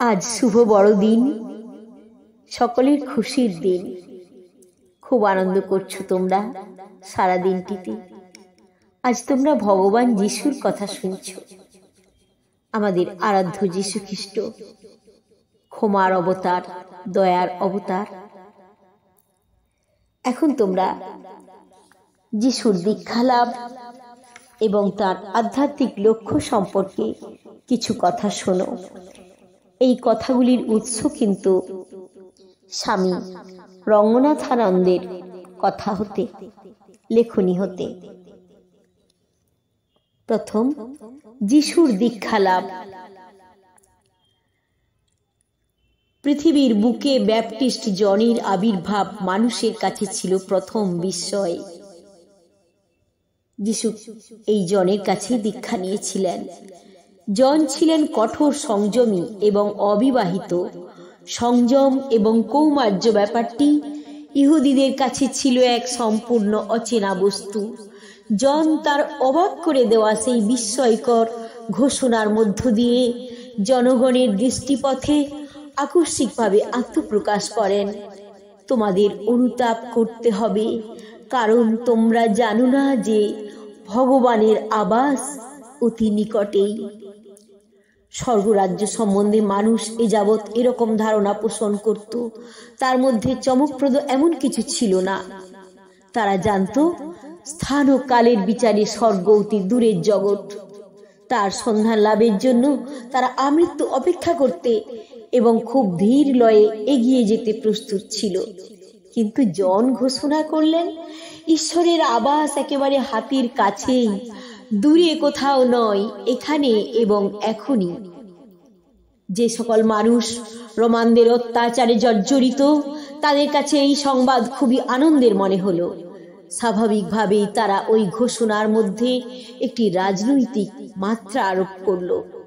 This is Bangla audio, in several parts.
আজ শুভ বড়দিন, সকলের খুশির দিন। খুব আনন্দ করছো তোমরা সারা দিনটিতে। আজ তোমরা ভগবান যিশুর কথা শুনছো, আমাদের আরাধ্য যিশু খ্রিস্ট, ক্ষমার অবতার, দয়ার অবতার। এখন তোমরা যিশুর দীক্ষা লাভ এবং তার আধ্যাত্মিক লক্ষ্য সম্পর্কে কিছু কথা শোনো। এই কথাগুলির উৎস কিন্তু স্বামী রঙ্গনাথানন্দের কথা হতে, লেখনী হতে। প্রথম, যিশুর দীক্ষা লাভ। পৃথিবীর বুকে ব্যাপটিস্ট জনের আবির্ভাব মানুষের কাছে ছিল প্রথম বিস্ময়। যিশু এই জনের কাছে দীক্ষা নিয়েছিলেন। জন ছিলেন কঠোর সংযমী এবং অবিবাহিত। সংযম এবং কৌমার্য ব্যাপারটি ইহুদিদের কাছে ছিল এক সম্পূর্ণ অচেনা বস্তু। জন তার অবাক করে দেওয়া সেই বিস্ময়কর ঘোষণার মধ্য দিয়ে জনগণের দৃষ্টিপথে আকস্মিকভাবে আত্মপ্রকাশ করেন। তোমাদের অনুতাপ করতে হবে, কারণ তোমরা জানো না যে ভগবানের আবাস অতি নিকটেই। স্বর্গরাজ্য সম্বন্ধে মানুষ এ যাবৎ এরকম ধারণা পোষণ করত, তার মধ্যে চমকপ্রদ এমন কিছু ছিল না। তারা জানত স্থান ও কালের বিচারে স্বর্গ অতি দূরের জগৎ। তার সন্ধান লাভের জন্য তারা আমৃত্যু অপেক্ষা করতে এবং খুব ধীর লয়ে এগিয়ে যেতে প্রস্তুত ছিল। কিন্তু জন ঘোষণা করলেন, ঈশ্বরের আবাস একেবারে হাতের কাছেই, দূরে কোথাও নয়, এখানে এবং এখনই। যে সকল মানুষ রোমানদের অত্যাচারে জর্জরিত, তাদের কাছে এই সংবাদ খুবই আনন্দের মনে হলো। স্বাভাবিকভাবেই তারা ওই ঘোষণার মধ্যে একটি রাজনৈতিক মাত্রা আরোপ করল।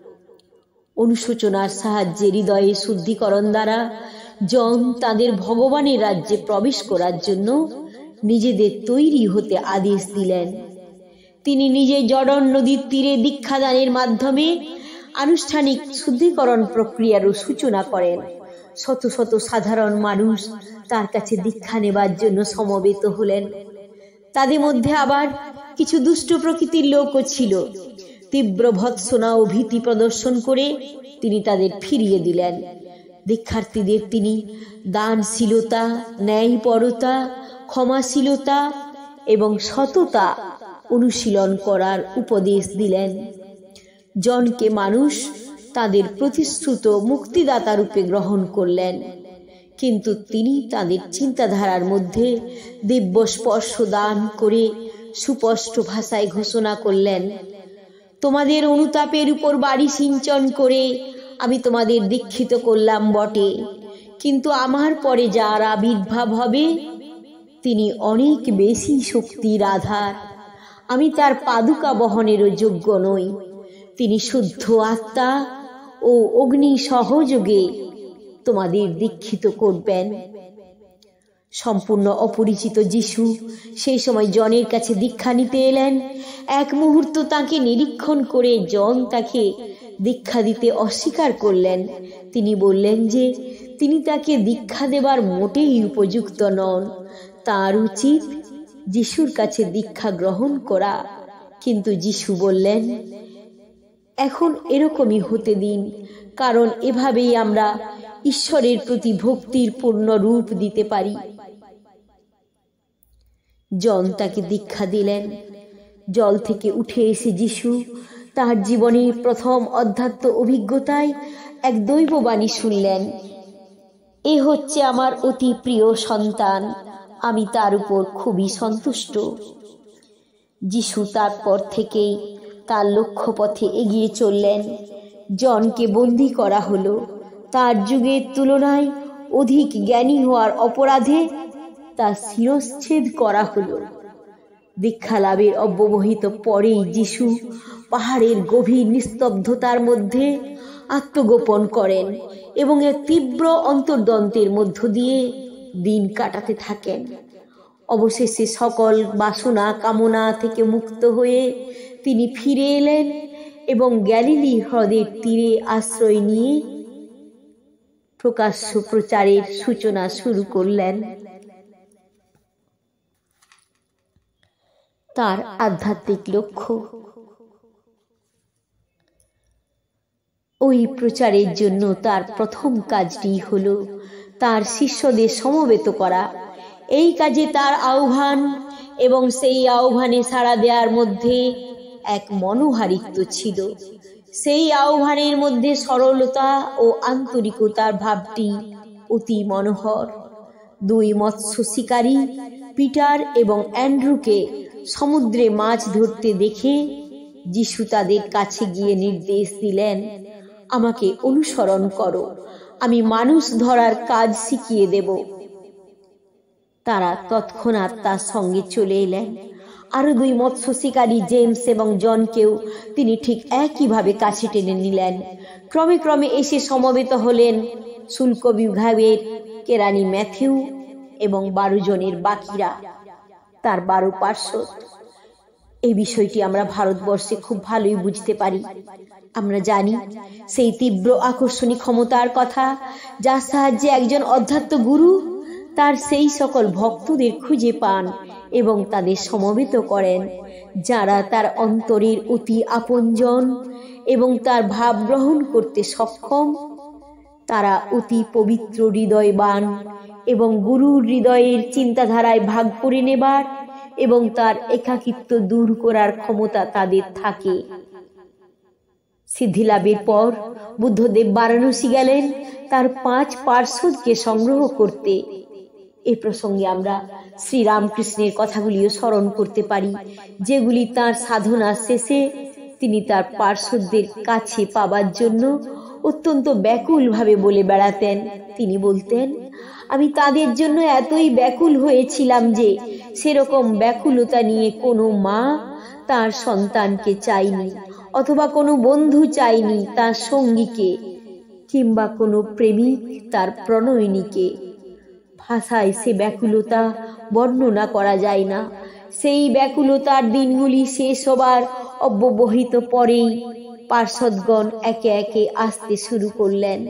অনুশোচনার সাহায্যে হৃদয়ে শুদ্ধিকরণ দ্বারা জন তাদের ভগবানের রাজ্যে প্রবেশ করার জন্য নিজেদের তৈরি হতে আদেশ দিলেন। তিনি নিজে জর্ডন নদীর তীরে দীক্ষাদানের মাধ্যমে আনুষ্ঠানিক শুদ্ধিকরণ প্রক্রিয়ারও সূচনা করেন। শত শত সাধারণ মানুষ তার কাছে দীক্ষা নেবার জন্য সমবেত হলেন। তাদের মধ্যে আবার কিছু দুষ্ট প্রকৃতির লোকও ছিল। তীব্র ভৎসনা ও ভীতি প্রদর্শন করে তিনি তাদের ফিরিয়ে দিলেন। দীক্ষার্থীদের তিনি দানশীলতা, ন্যায়পরতা, ক্ষমাশীলতা এবং সততা অনুশীলন করার উপদেশ দিলেন। জনকে মানুষ তাদের প্রতিশ্রুত মুক্তিদাতা রূপে গ্রহণ করলেন, কিন্তু তিনি তাদের চিন্তাধারার মধ্যে দিব্য স্পর্শ দান করে সুস্পষ্ট ভাষায় ঘোষণা করলেন, তোমাদের অনুতাপের উপর বাড়ি সিঞ্চন করে আমি তোমাদের দীক্ষিত করলাম বটে, কিন্তু আমার পরে যার আবির্ভাব হবে তিনি অনেক বেশি শক্তির আধার। আমি তার পাদুকা বহনেরও যোগ্য নই। তিনি শুদ্ধ আত্মা ও অগ্নি সহযোগে তোমাদের দীক্ষিত করবেন। সম্পূর্ণ অপরিচিত যিশু সেই সময় জনের কাছে দীক্ষা নিতে এলেন। এক মুহূর্ত তাকে নিরীক্ষণ করে জন তাকে দীক্ষা দিতে অস্বীকার করলেন। তিনি বললেন যে তিনি তাকে দীক্ষা দেবার মোটেই উপযুক্ত নন, তার উচিত যিশুর কাছে দীক্ষা গ্রহণ করা। কিন্তু যিশু বললেন, এখন এরকমই হতে দিন, কারণ এভাবেই আমরা ঈশ্বরের প্রতি ভক্তির পূর্ণ রূপ দিতে পারি। জন তাকে দীক্ষা দিলেন। জল থেকে উঠে এসে যিশু তার জীবনের প্রথম অধ্যাত্ম অভিজ্ঞতায় এক দৈববাণী শুনলেন, এ হচ্ছে আমার অতি প্রিয় সন্তান, আমি তার উপর খুবই সন্তুষ্ট। যিশু তারপর থেকেই তার লক্ষ্যপথে এগিয়ে চললেন। জনকে বন্দী করা হলো। তার যুগের তুলনায় অধিক জ্ঞানী হওয়ার অপরাধে তার শিরশ্ছেদ করা হলো। দীক্ষা লাভের অব্যবহিত পরেই যিশু পাহাড়ের গভীর নিস্তব্ধতার মধ্যে আত্মগোপন করেন এবং এক তীব্র অন্তর্দ্বন্দ্বের মধ্য দিয়ে দিন কাটাতে থাকেন। অবশেষে সকল বাসনা কামনা থেকে মুক্ত হয়ে তিনি ফিরে এলেন এবং গ্যালিলি হ্রদের তীরে আশ্রয় নিয়ে প্রকাশ্য প্রচারের সূচনা শুরু করলেন। তার আধ্যাত্মিক লক্ষ্য ওই প্রচারের জন্য তার প্রথম কাজটি হলো তার শিষ্যদের সমবেত করা। এই কাজে তার আহ্বান এবং সেই আহ্বানে সাড়া দেওয়ার মধ্যে এক মনোহারিত্ব ছিল। সেই আহ্বানের মধ্যে সরলতা ও আন্তরিকতার ভাবটি অতি মনোহর। দুই মৎস্য শিকারী পিটার এবং অ্যান্ড্রুকে সমুদ্রে মাছ ধরতে দেখে যিশু তাদের কাছে গিয়ে নির্দেশ দিলেন, আমাকে অনুসরণ করো, আমি মানুষ ধরার কাজ শিখিয়ে দেব। তারা তৎক্ষণাৎ তার সঙ্গে চলে এলেন। আরো দুই মৎস্য শিকারী জেমস এবং জনকেও তিনি ঠিক একইভাবে কাছে টেনে নিলেন। ক্রমে ক্রমে এসে সমবেত হলেন শুল্ক বিভাগের কেরানি ম্যাথিউ এবং 12 জনের বাকিরা, তার 12 পার্ষদ। এই বিষয়টি আমরা ভারতবর্ষে খুব ভালোই বুঝতে পারি। আমরা জানি সেই তীব্র আকর্ষণী ক্ষমতার কথা, যার সাহায্যে একজন অধ্যাত্ম গুরু তার সেই সকল ভক্তদের খুঁজে পান এবং তাদের সমবেত করেন যারা তার অন্তরের অতি আপনজন এবং তার ভাব গ্রহণ করতে সক্ষম। তারা অতি পবিত্র হৃদয়বান এবং গুরুর হৃদয়ের চিন্তাধারায় ভাগ করে নেবার এবং তার একাকিত্ব দূর করার ক্ষমতা তাদের থাকে। সিদ্ধিলাভের পর বুদ্ধদেব বারাণসী গেলেন তার 5 পার্ষদকে সংগ্রহ করতে। এ প্রসঙ্গে আমরা শ্রীরামকৃষ্ণের কথাগুলিও স্মরণ করতে পারি, যেগুলি তার সাধনার শেষে তিনি তার পার্ষদদের কাছে পাবার জন্য অত্যন্ত ব্যাকুলভাবে বলে বেড়াতেন। তিনি বলতেন, আমি তাদের জন্য এতই ব্যাকুল হয়েছিলাম যে সেরকম ব্যাকুলতা নিয়ে কোনো মা তার সন্তানকে চাইনি, অথবা কোনো বন্ধু চাইনি তার সঙ্গীকে, কিংবা কোনো প্রেমিক তার প্রণয়িনীকে। ভাষায় সে ব্যাকুলতা বর্ণনা করা যায় না। সেই ব্যাকুলতার দিনগুলি শেষ হবার অব্যবহিত পরেই পার্ষদগণ একে একে আসতে শুরু করলেন।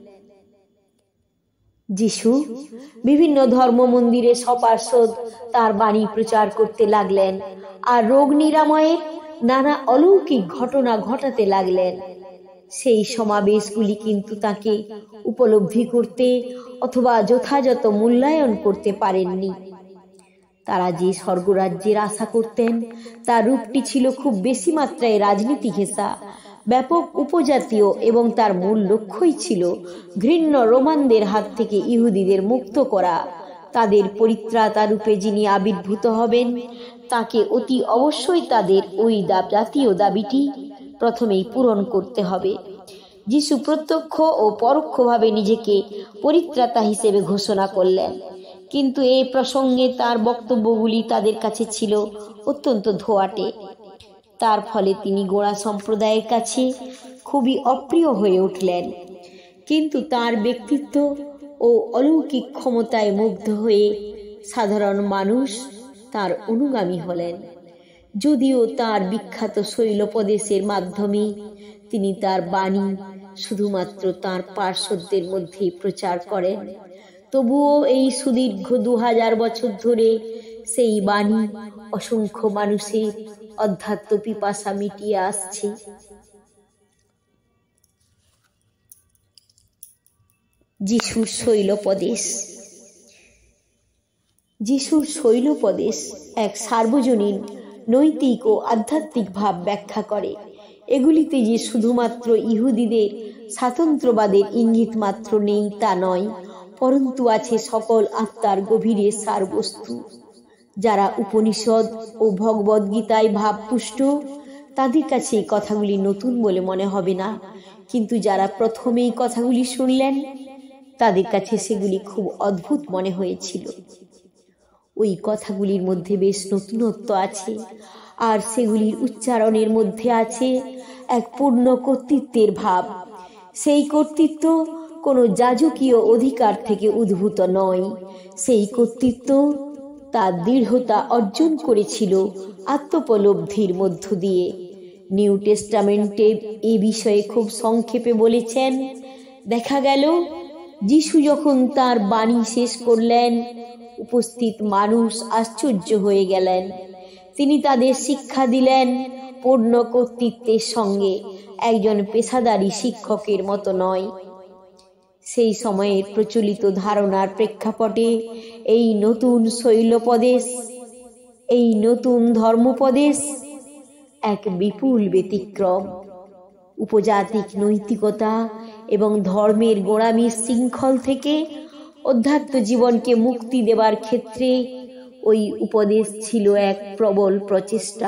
যিশু বিভিন্ন ধর্ম মন্দিরে সপার্ষদ তার বাণী প্রচার করতে লাগলেন আর রোগ নিরাময়ের নানা অলৌকিক ঘটনা ঘটাতে লাগলেন। সেই সমাবেশগুলি কিন্তু তাকে উপলব্ধি করতে অথবা যথাযথ মূল্যায়ন করতে পারেননি। তারা যে স্বর্গরাজ্যের আশা করতেন তার রূপটি ছিল খুব বেশি মাত্রায় রাজনীতি ঘেঁষা, ব্যাপক উপজাতীয়, এবং তার মূল লক্ষ্যই ছিল ঘৃণ্য রোমানদের হাত থেকে ইহুদিদের মুক্ত করা। তাদের পরিত্রাতা রূপে যিনি আবির্ভূত হবেন তাকে অতি অবশ্যই তাদের ওই জাতীয় দাবিটি প্রথমেই পূরণ করতে হবে। যিশু প্রত্যক্ষ ও পরোক্ষভাবে নিজেকে পরিত্রাতা হিসেবে ঘোষণা করলেন, কিন্তু এই প্রসঙ্গে তার বক্তব্যগুলি তাদের কাছে ছিল অত্যন্ত ধোঁয়াটে। তার ফলে তিনি গোঁড়া সম্প্রদায়ের কাছে খুবই অপ্রিয় হয়ে উঠলেন। কিন্তু তার ব্যক্তিত্ব ও অলৌকিক ক্ষমতায় মুগ্ধ হয়ে সাধারণ মানুষ তার অনুগামী হলেন। যদিও তার বিখ্যাত শৈলপদেশের মাধ্যমে তিনি তার বাণী শুধুমাত্র তার পার্ষদদের মধ্যেই প্রচার করেন, তবুও এই সুদীর্ঘ 2000 বছর ধরে সেই বাণী অসংখ্য মানুষের অধ্যাত্ম পিপাসা মিটিয়ে আসছে। যিশুর শৈলপদেশ। যিশুর শৈলপদেশ এক সার্বজনীন নৈতিক ও আধ্যাত্মিক ভাব ব্যাখ্যা করে। এগুলিতে যে শুধুমাত্র ইহুদিদের স্বাতন্ত্র্যবাদের ইঙ্গিত মাত্র নেই তা নয়, পরন্তু আছে সকল আত্মার গভীরে সারবস্তু। যারা উপনিষদ ও ভগবদ্গীতায় ভাবপুষ্ট তাদের কাছে এই কথাগুলি নতুন বলে মনে হবে না, কিন্তু যারা প্রথমেই কথাগুলি শুনলেন তাদের কাছে সেগুলি খুব অদ্ভুত মনে হয়েছিল। ওই কথাগুলির মধ্যে বেশ নতুনত্ব আছে, আর সেগুলির উচ্চারণের মধ্যে আছে এক পূর্ণ কর্তৃত্বের ভাব। সেই কর্তৃত্ব কোনো যাজকীয় অধিকার থেকে উদ্ভূত নয়। সেই কর্তৃত্ব তার দৃঢ়তা অর্জন করেছিল আত্মোপলব্ধির মধ্য দিয়ে। নিউ টেস্টামেন্টে এ বিষয়ে খুব সংক্ষেপে বলেছেন, দেখা গেল যিশু যখন তার বাণী শেষ করলেন, উপস্থিত মানুষ আশ্চর্য হয়ে গেলেন। তিনি তাদের শিক্ষা দিলেন পূর্ণ কর্তৃত্বের সঙ্গে, একজন পেশাদারী শিক্ষকের মতো নয়। সেই সময়ের প্রচলিত ধারণার প্রেক্ষাপটে এই নতুন শৈলোপদেশ, এই নতুন ধর্মোপদেশ এক বিপুল ব্যতিক্রম। উপজাতিক নৈতিকতা এবং ধর্মের গোঁড়ামির শৃঙ্খল থেকে অধ্যাত্ম জীবনকে মুক্তি দেবার ক্ষেত্রে ওই উপদেশ ছিল এক প্রবল প্রচেষ্টা।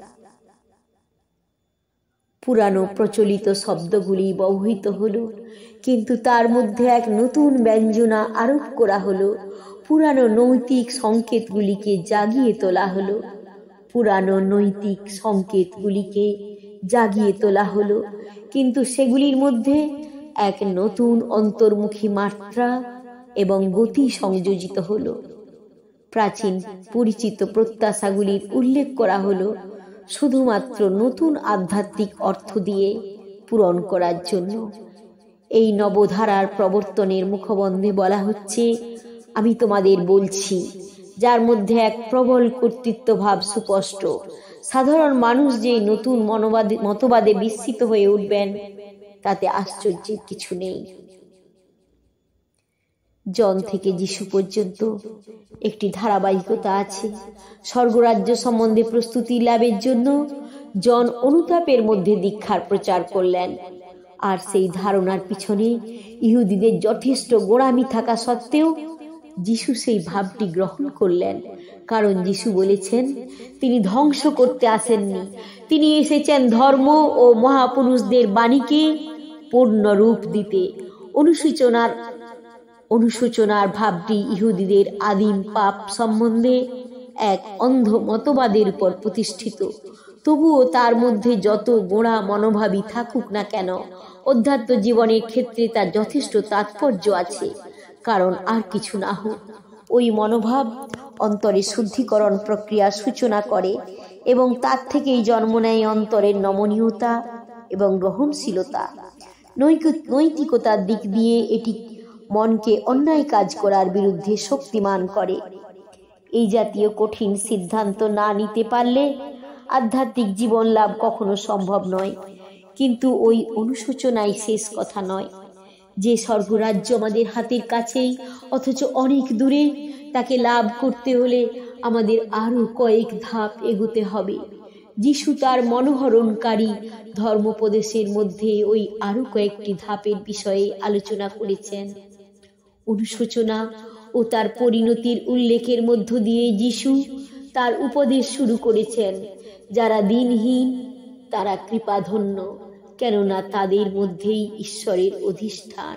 পুরানো প্রচলিত শব্দগুলি ব্যবহৃত হলো, কিন্তু তার মধ্যে এক নতুন ব্যঞ্জনা আরোপ করা হলো। পুরানো নৈতিক সংকেতগুলিকে জাগিয়ে তোলা হলো, পুরানো নৈতিক সংকেতগুলিকে জাগিয়ে তোলা হলো, কিন্তু সেগুলির মধ্যে এক নতুন অন্তর্মুখী মাত্রা এবং গতি সংযোজিত হলো। প্রাচীন পরিচিত প্রত্যাশাগুলির উল্লেখ করা হলো শুধুমাত্র নতুন আধ্যাত্মিক অর্থ দিয়ে পূরণ করার জন্য। এই নবধারার প্রবর্তনের মুখবন্ধে বলা হচ্ছে, আমি তোমাদের বলছি, যার মধ্যে এক প্রবল কর্তৃত্বভাব সুস্পষ্ট। সাধারণ মানুষ যে নতুন মতবাদে বিস্মিত হয়ে উঠবেন, তাতে আশ্চর্যের কিছু নেই। জন থেকে যিশু পর্যন্ত একটি ধারাবাহিকতা আছে। স্বর্গরাজ্য সম্বন্ধে প্রস্তুতি লাভের জন্য জন অনুতাপের মধ্যে দীক্ষার প্রচার করলেন, আর সেই ধারণার পিছনে ইহুদিদের যথেষ্ট গোঁড়ামি থাকা সত্ত্বেও যিশু সেই ভাবটি গ্রহণ করলেন, কারণ যিশু বলেছেন তিনি ধ্বংস করতে আসেননি, তিনি এসেছেন ধর্ম ও মহাপুরুষদের বাণীকে পূর্ণ রূপ দিতে। অনুশোচনার ভাবটি ইহুদিদের আদিম পাপ সম্বন্ধে এক অন্ধ মতবাদের উপর প্রতিষ্ঠিত। তবুও তার মধ্যে যত গোঁড়া মনোভাবই থাকুক না কেন, অধ্যাত্ম জীবনের ক্ষেত্রে তার যথেষ্ট তাৎপর্য আছে। কারণ আর কিছু না হোক, ওই মনোভাব অন্তরে শুদ্ধিকরণ প্রক্রিয়ার সূচনা করে এবং তার থেকেই জন্ম নেয় অন্তরের নমনীয়তা এবং গ্রহণশীলতা। নৈতিকতার দিক দিয়ে এটি মনকে অন্যায় কাজ করার বিরুদ্ধে শক্তিমান করে। এই জাতীয় কঠিন সিদ্ধান্ত না নিতে পারলে আধ্যাত্মিক জীবন লাভ কখনো সম্ভব নয়। কিন্তু ওই অনুশোচনাই শেষ কথা নয়। যে স্বর্গরাজ্য আমাদের হাতের কাছেই অথচ অনেক দূরে, তাকে লাভ করতে হলে আমাদের আরো কয়েক ধাপ এগোতে হবে। যিশু তার মনোহরণকারী ধর্মোপদেশের মধ্যে ওই আরো কয়েকটি ধাপের বিষয়ে আলোচনা করেছেন। অনুশোচনা ও তার পরিণতির উল্লেখের মধ্য দিয়ে যিশু তার উপদেশ শুরু করেছেন, যারা দিনহীন তারা কৃপাধন্য, কেননা তাদের মধ্যেই ঈশ্বরের অধিষ্ঠান।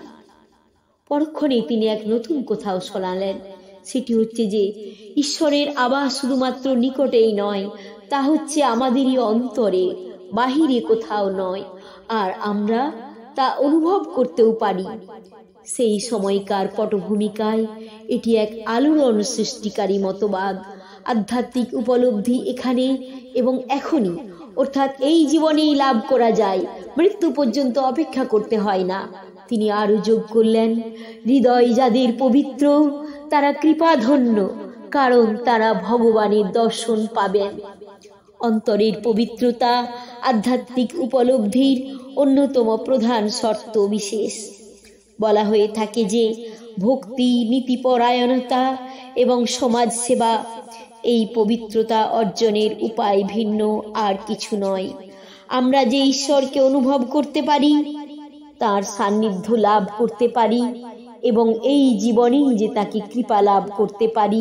পরক্ষণে তিনি এক নতুন কোথাও শোনালেন, সেটি হচ্ছে যে ঈশ্বরের আবাস শুধুমাত্র নিকটেই নয়, তা হচ্ছে আমাদেরই অন্তরে, বাহিরে কোথাও নয়, আর আমরা তা অনুভব করতেও পারি। সেই সময়কার পটভূমিকায় এটি এক আলোড়ন সৃষ্টিকারী মতবাদ। আধ্যাত্মিক উপলব্ধি এখানে এবং এখনই, অর্থাৎ এই জীবনেই লাভ করা যায়, মৃত্যু পর্যন্ত অপেক্ষা করতে হয় না। তিনি আরো যোগ করলেন, হৃদয় যাদের পবিত্র তারা কৃপাধন্য, কারণ তারা ভগবানের দর্শন পাবেন। অন্তরের পবিত্রতা আধ্যাত্মিক উপলব্ধির অন্যতম প্রধান শর্ত বিশেষ। বলা হয়ে থাকে যে ভক্তি, নীতিপরায়ণতা এবং সমাজ সেবা এই পবিত্রতা অর্জনের উপায় ভিন্ন আর কিছু নয়। আমরা যে ঈশ্বরকে অনুভব করতে পারি, তার সান্নিধ্য লাভ করতে পারি এবং এই জীবনেই যে তাকে কৃপা লাভ করতে পারি,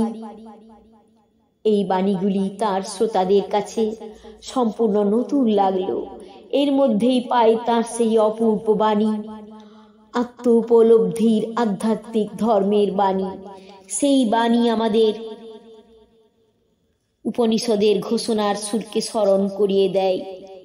এই বাণীগুলি তার শ্রোতাদের কাছে সম্পূর্ণ নতুন লাগলো। এর মধ্যেই পাই তার সেই অপূর্ব বাণী, আত্ম উপলব্ধির আধ্যাত্মিক ধর্মের বাণী। সেই বাণী আমাদের উপনিষদের ঘোষণার সুরকে স্মরণ করিয়ে দেয়।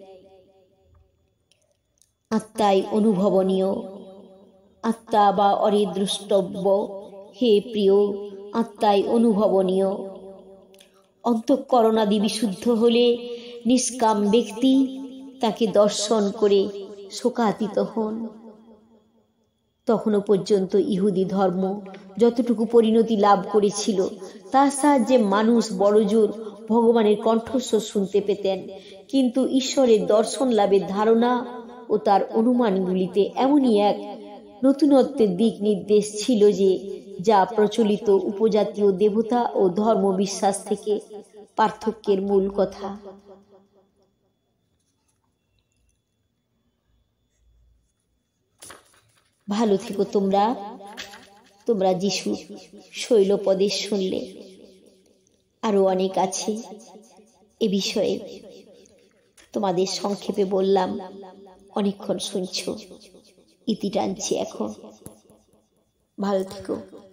আত্মাই অনুভবনীয়, আত্মা বা অরে দ্রষ্টব্য। হে প্রিয়, আত্মাই অনুভবনীয়। অন্তঃকরণাদি বিশুদ্ধ হলে নিষ্কাম ব্যক্তি তাকে দর্শন করে শোকাতীত হন। তখনও পর্যন্ত ইহুদি ধর্ম যতটুকু পরিণতি লাভ করেছিল তার সাহায্যে মানুষ বড়জোর ভগবানের কণ্ঠস্বর শুনতে পেতেন, কিন্তু ঈশ্বরের দর্শন লাভের ধারণা ও তার অনুমানগুলিতে এমনই এক নতুনত্বের দিক নির্দেশ ছিল যে যা প্রচলিত উপজাতীয় দেবতা ও ধর্ম বিশ্বাস থেকে পার্থক্যের মূল কথা। ভালো থেকো তোমরা যিশু শৈলপদেশ শুনলে। আরো অনেক আছে, এ বিষয়ে তোমাদের সংক্ষেপে বললাম, অনেকক্ষণ শুনছো, ইতি টানছি এখন। ভালো থেকো।